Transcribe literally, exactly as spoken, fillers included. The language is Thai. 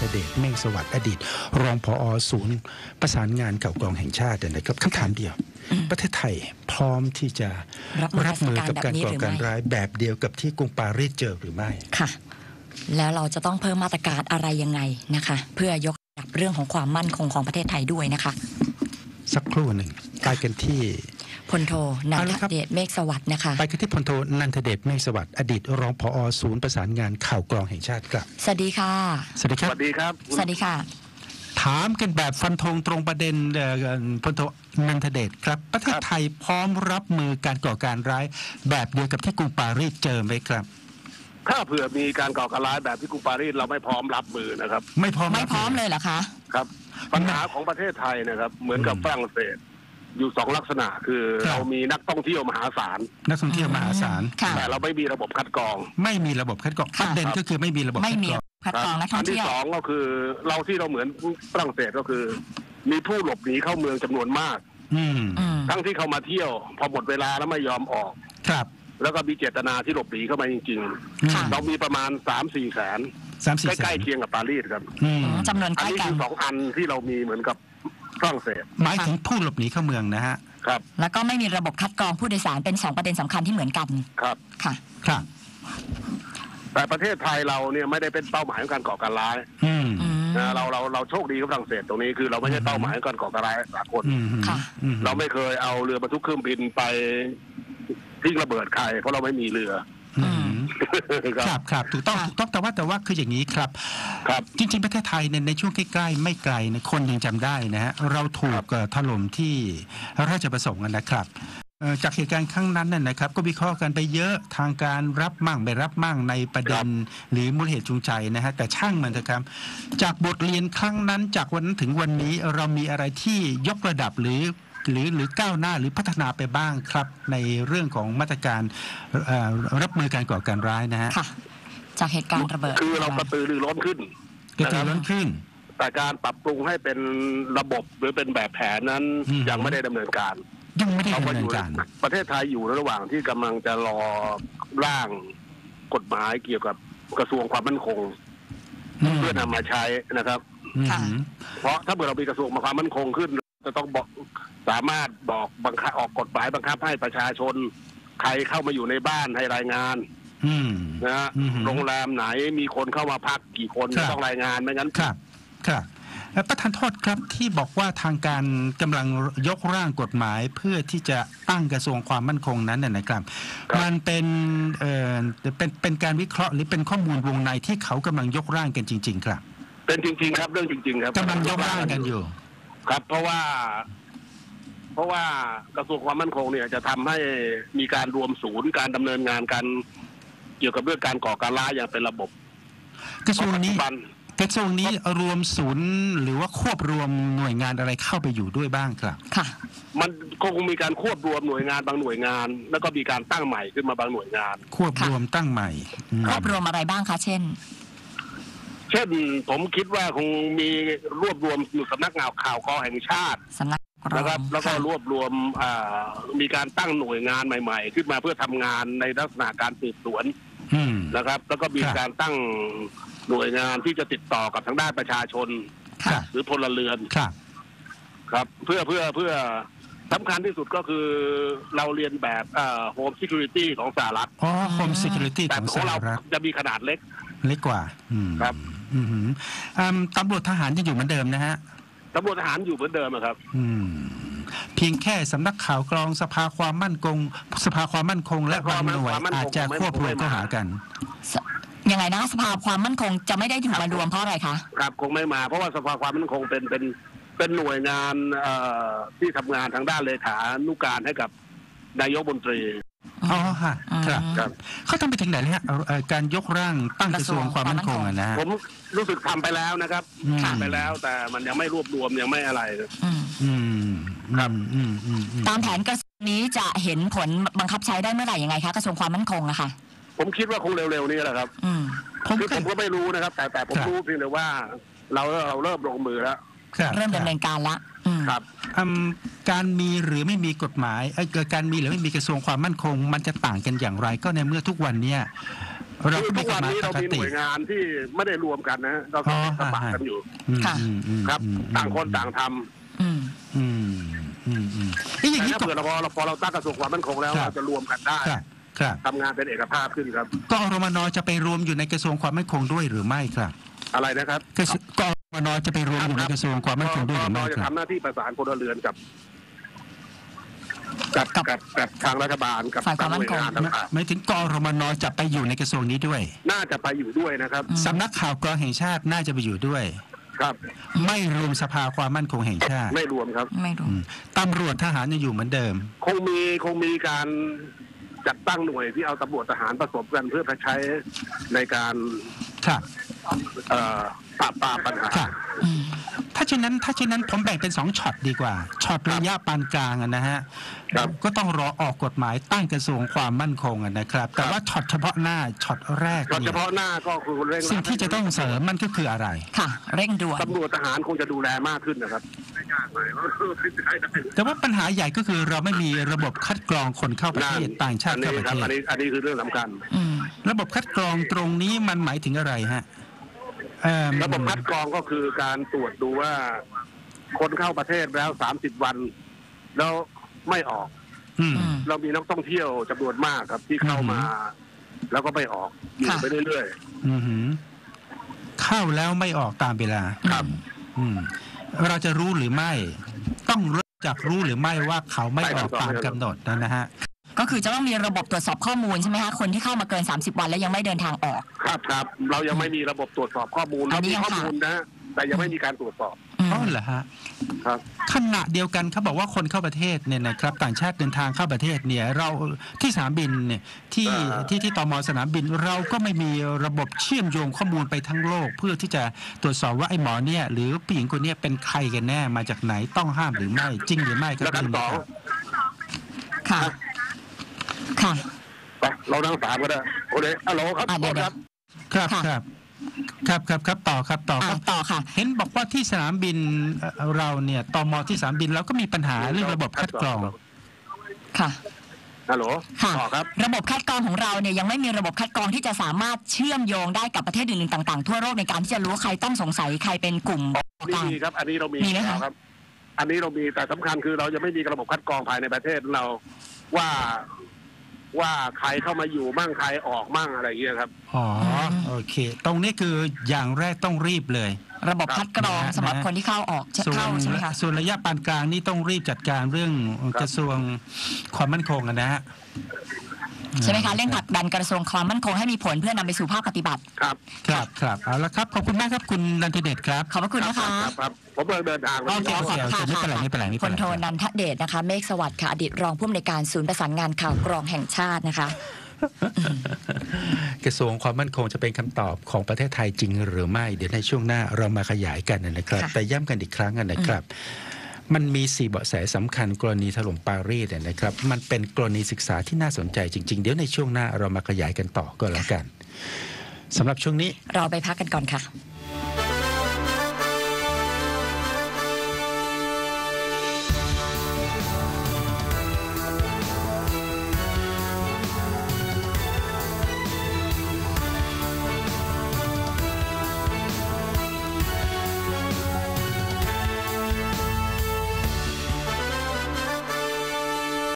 ทเดชเมฆสวัสดิ์อดีตรองผอ.ศูนย์ประสานงานข่าวกรองแห่งชาตินะครับคำถามเดียวประเทศไทยพร้อมที่จะรับมือกับการก่อการร้ายแบบเดียวกับที่กรุงปารีสเจอหรือไม่ค่ะแล้วเราจะต้องเพิ่มมาตรการอะไรยังไงนะคะเพื่อยกระดับเรื่องของความมั่นคงของประเทศไทยด้วยนะคะสักครู่หนึ่งไปกันที่พลโทนันทเดชเมฆสวัสดิ์นะคะไปกันที่พลโทนันทเดชเมฆสวัสดิ์อดีตรองผอ.ศูนย์ประสานงานข่าวกรองแห่งชาติครับสวัสดีค่ะสวัสดีครับสวัสดีครับสวัสดีค่ะถามกันแบบฟันธงตรงประเด็นพลโทนันทเดชครับประเทศไทยพร้อมรับมือการก่อการร้ายแบบเดียวกับที่กรุงปารีสเจอไหมครับถ้าเผื่อมีการก่อการร้ายแบบที่กรุงปารีสเราไม่พร้อมรับมือนะครับไม่พร้อมไม่พร้อมเลยเหรอคะครับปัญหาของประเทศไทยนะครับเหมือนกับฝรั่งเศสอยู่สองลักษณะคือเรามีนักท่องเที่ยวมหาศาลนักท่องเที่ยวมหาศาลแต่เราไม่มีระบบคัดกรองไม่มีระบบคัดกรองประเด็นก็คือไม่มีระบบไม่มีคัดกรองนักท่องเที่ยวอันที่สองก็คือเราที่เราเหมือนฝรั่งเศสก็คือ มีผู้หลบหนีเข้าเมืองจำนวนมากทั้งที่เขามาเที่ยวพอหมดเวลาแล้วไม่ยอมออกครับแล้วก็มีเจตนาที่หลบหนีเข้ามาจริงๆเรามีประมาณสามสี่แสนใกล้ๆเคียงกับปารีสครับจำนวนใกล้กันอันนี้คือสองอันที่เรามีเหมือนกับฝรั่งเศสหมายถึงผู้หลบหนีเข้าเมืองนะฮะครับแล้วก็ไม่มีระบบคัดกรองผู้โดยสารเป็นสองประเด็นสำคัญที่เหมือนกันครับค่ะครับแต่ประเทศไทยเราเนี่ยไม่ได้เป็นเป้าหมายของการก่อการร้ายนะเราเราเราโชคดีกับฝรั่งเศสตรงนี้คือเราไม่ใช่เป้าหมายของการก่อการร้ายสากลเราไม่เคยเอาเรือบรรทุกเครื่องบินไปทิ้งระเบิดใครเพราะเราไม่มีเรือครับครับถูกต้องถูกต้องแต่ว่าแต่ว่าคืออย่างนี้ครับครับจริงๆประเทศไทยในในช่วงใกล้ๆไม่ไกลนะคนยังจำได้นะฮะเราถูกถล่มที่ราชประสงค์นะครับจากเหตุการณ์ครั้งนั้นน่ะนะครับก็วิเคราะห์กันไปเยอะทางการรับมั่งไม่รับมั่งในประเด็นหรือมูลเหตุจูงใจนะฮะแต่ช่างมันเถอะครับจากบทเรียนครั้งนั้นจากวันนั้นถึงวันนี้เรามีอะไรที่ยกระดับหรือหรือหรือก้าวหน้าหรือพัฒนาไปบ้างครับในเรื่องของมาตรการรับมือการก่อการร้ายนะฮะจากเหตุการณ์ระเบิดคือเรากระตือรือร้นขึ้นกระตือร้นขึ้นแต่การปรับปรุงให้เป็นระบบหรือเป็นแบบแผนนั้นยังไม่ได้ดำเนินการยังไม่ได้ดำเนินการประเทศไทยอยู่ระหว่างที่กำลังจะรอร่างกฎหมายเกี่ยวกับกระทรวงความมั่นคงเพื่อนำมาใช้นะครับเพราะถ้าเมื่อเรามีกระทรวงความมั่นคงขึ้นจะต้องบอกสามารถบอกบังคับออกกฎหมายบังคับให้ประชาชนใครเข้ามาอยู่ในบ้านให้รายงานนะฮะโรงแรมไหนมีคนเข้ามาพักกี่คนต้องรายงานไม่งั้นครับครับประธานโทษครับที่บอกว่าทางการกำลังยกร่างกฎหมายเพื่อที่จะตั้งกระทรวงความมั่นคงนั้นนะครับมันเป็นเอ่อเป็นเป็นการวิเคราะห์หรือเป็นข้อมูลวงในที่เขากำลังยกร่างกันจริงๆครับเป็นจริงๆครับเรื่องจริงๆครับกำลังยกร่างกันอยู่ครับเพราะว่าเพราะว่ากระทรวงความมั่นคงเนี่ยจะทำให้มีการรวมศูนย์การดำเนินงานกันเกี่ยวกับเรื่องการก่อการร้ายอย่างเป็นระบบกระทรวงนี้กระทรวงนี้รวมศูนย์หรือว่าควบรวมหน่วยงานอะไรเข้าไปอยู่ด้วยบ้างครับค่ะมันคงมีการควบรวมหน่วยงานบางหน่วยงานแล้วก็มีการตั้งใหม่ขึ้นมาบางหน่วยงานควบรวมตั้งใหม่ควบรวมอะไรบ้างคะเช่นเช่นผมคิดว่าคงมีรวบรวมอยู่สำนักงานข่าวกรองแห่งชาติสำนักนะครับแล้วก็รวบรวมมีการตั้งหน่วยงานใหม่ๆขึ้นมาเพื่อทำงานในลักษณะการสืบสวนนะครับแล้วก็มีการตั้งหน่วยงานที่จะติดต่อกับทางด้านประชาชนหรือพลเรือนครับเพื่อเพื่อเพื่อสำคัญที่สุดก็คือเราเรียนแบบโฮมซิเคียวริตี้ของสหรัฐอ๋อโฮมซิเคียวริตี้ของสหรัฐจะมีขนาดเล็กเล็กกว่าครับตำรวจทหารยังอยู่เหมือนเดิมนะฮะตำรวจทหารอยู่เหมือนเดิมครับเพียงแค่สำนักข่าวกรองสภาความมั่นคงสภาความมั่นคงและบางหน่วยอาจจะควบรวมเข้าหากันยังไงนะสภาความมั่นคงจะไม่ได้ถูกมารวมเพราะอะไรคะครับคงไม่มาเพราะว่าสภาความมั่นคงเป็นเป็นเป็นหน่วยงานที่ทำงานทางด้านเลขานุการให้กับนายกรัฐมนตรีอ๋อฮะครับเขาทำไปถึงไหนแล้วฮะการยกร่างตั้งกระทรวงความมั่นคงนะผมรู้สึกทำไปแล้วนะครับทำไปแล้วแต่มันยังไม่รวบรวมยังไม่อะไรครับตามแผนกระทรวงนี้จะเห็นผลบังคับใช้ได้เมื่อไหร่ยังไงคะกระทรวงความมั่นคงอะค่ะผมคิดว่าคงเร็วๆนี้แหละครับคือผมก็ไม่รู้นะครับแต่แต่ผมรู้เพียงแต่ว่าเราเราเริ่มลงมือแล้วเริ่มดำเนินการละครับการมีหรือไม่มีกฎหมายการมีหรือไม่มีกระทรวงความมั่นคงมันจะต่างกันอย่างไรก็ในเมื่อทุกวันนี้เราคือก็ทุมีกกวัฎนหมายนี้ปเรากมีหติน่วยงานที่ไม่ได้รวมกันนะเราอ๋อสมัครกันอยู่อืมค่ะอืมอืมครับอืมต่างคนต่างทอืมอืมอืมอืมำเอ๊ะอย่างแต่นี้ถ้าก็เผื่อเราพอเราพอเราตั้งกระทรวงความมั่นคงแล้วครับเราจะรวมกันได้ครับครับทำงานเป็นเอกภาพขึ้นครับกอรมนจะไปรวมอยู่ในกระทรวงความมั่นคงด้วยหรือไม่ครับอะไรนะครับกระทรวงกอรมนจะไปรวมอยู่ในกระทรวงความมั่นคงด้วยหรือไม่เราจะครับทำหน้าที่ประสานพลเรือนกับกับกับกับกับทางรัฐบาลกับฝ่ายความมั่นคงหน่วยงานต่างหมายถึงกอรมนจะไปอยู่ในกระทรวงนี้ด้วยๆน่าจะไปอยู่ด้วยนะครับอืมสำนักข่าวกรองแห่งชาติน่าจะไปอยู่ด้วยครับไม่รวมสภาความมั่นคงแห่งชาติไม่รวมครับไม่รู้อืมตำรวจทหารยังอยู่เหมือนเดิมคงมีคงมีการจัดตั้งหน่วยที่เอาตำรวจทหารผสมกันเพื่อใช้ในการครับเอ่อปราบปรามปัญหาครับอืมถ้าเช่นนั้นถ้าเช่นนั้นผมแบ่งเป็นสองช็อตดีกว่าช็อตระยะปานกลางอะนะฮะครับก็ต้องรอออกกฎหมายตั้งกระทรวงความมั่นคงอะนะครับ แต่ว่าช็อตเฉพาะหน้าช็อตแรกก็เฉเนี่ยพาะหน้าก็คือเร่งรัดสิ่งที่จะต้องเสริมมันก็คืออะไรค่ะ เร่งด่วนตำรวจทหารคงจะดูแลมากขึ้นนะครับแต่ว่าปัญหาใหญ่ก็คือเราไม่มีระบบคัดกรองคนเข้าประเทศต่างชาติเข้าประครัเทศอันนี้อันนี้คือเรื่องสำคัญอืมระบบคัดกรองตรงนี้มันหมายถึงอะไรฮะเอิ่มระบบคัดกรองก็คือการตรวจดูว่า คนเข้าประเทศแล้วสามสิบวัน แล้วไม่ออกอืมอืมเรามีนักท่องเที่ยวจำนวนมากครับ ที่เข้ามา แล้วก็ไม่ออกอยู่ค่ะไปเรื่อยอือหือเข้าแล้วไม่ออกตามเวลาๆครับอืมเราจะรู้หรือไม่ ต้องเริ่มจากรู้หรือไม่ว่าเขาไม่ออกตามกำหนดนะนะฮะก็คือจะต้องมีระบบตรวจสอบข้อมูลใช่ไหมคะ คนที่เข้ามาเกิน สามสิบ วันแล้วยังไม่เดินทางออกครับครับเรายังไม่มีระบบตรวจสอบข้อมูลอัเรานนี้มียังข้อขาดมูลนะ แต่ยังไม่มีการตรวจสอบอืมอ๋อเหรอฮะครับขณะเดียวกันเขาบอกว่าคนเข้าประเทศเนี่ยนะครับต่างชาติเดินทางเข้าประเทศเนี่ยเราที่สนามบินเนี่ยที่อ่าที่ที่ตมสนามบินเราก็ไม่มีระบบเชื่อมโยงข้อมูลไปทั้งโลก เพื่อที่จะตรวจสอบว่าไอ้หมอเนี่ยหรือผู้หญิงคนเนี้ยเป็นใครกันแน่มาจากไหนต้องห้ามหรือไม่จริงหรือไม่ก็แล้วเป็กัน นนะสองครับค่ะ ค่ะไปเรานั่งสามก็ได้โอเคฮัลโหลครับอ่ะเดี๋ยวครับครับค่ะครับครับครับครับต่อครับต่อคอ่ะรับต่อค่ะเห็นบอกว่าที่สนามบินเอ่อเราเนี่ยตมที่สนามบินเราก็มีปัญหาเรื่องระบบคัดกรองค่ะฮัลโหลค่ะต่อครับระบบคัดกรองของเราเนี่ยยังไม่มีระบบคัดกรองที่จะสามารถเชื่อมโยงได้กับประเทศอื่นๆต่างๆ ทั่วโลกในการที่จะรู้ว่าใครต้องสงสัยใครเป็นกลุ่มอันนี้การมีครับ อันนี้เรามีมีไหมคะครับ อันนี้เรามีแต่สำคัญคือเรายังไม่มีระบบคัดกรองภายในประเทศเราว่าว่าใครเข้ามาอยู่มั่งใครออกมั่งอะไรอย่างเงี้ยครับอ๋อโอเค ตรงนี้คืออย่างแรกต้องรีบเลยระบบคัดกรองนะฮะสำหรับคนที่เข้าออกจะส่วนเข้าใช่ไหมคะส่วนระยะปานกลางนี่ต้องรีบจัดการเรื่องกระทรวงความมั่นคงอะนะฮะใช่ไหมคะเร่งผลักดันกระทรวงความมั่นคงให้มีผลเพื่อนำไปสู่ภาคปฏิบัติครับครับครับเอาละครับขอบคุณมากครับคุณนันทเดชครับขอบพระคุณนะคะครับครับผมเดินทางโอเคโอเคโอเคไม่เป็นไรไม่เป็นไรไม่พเป็นลไรโทนันทเดชนะคะ เมฆสวัสดิ์ค่ะอดีตรองผู้อำนวยการศูนย์ประสานงานข่าวกรองแห่งชาตินะคะกระทรวงความมั่นคงจะเป็นคำตอบของประเทศไทยจริงหรือไม่ เดี๋ยวในช่วงหน้าเรามาขยายกันนะครับค่ะแต่ย้ำกันอีกครั้งนะครับ มันมีสี่เบาะแสสำคัญกรณีถล่มปารีสเนี่ยนะครับ มันเป็นกรณีศึกษาที่น่าสนใจจริง ๆ เดี๋ยวในช่วงหน้าเรามาขยายกันต่อก็แล้วกันสำหรับช่วงนี้เราไปพักกันก่อนค่ะ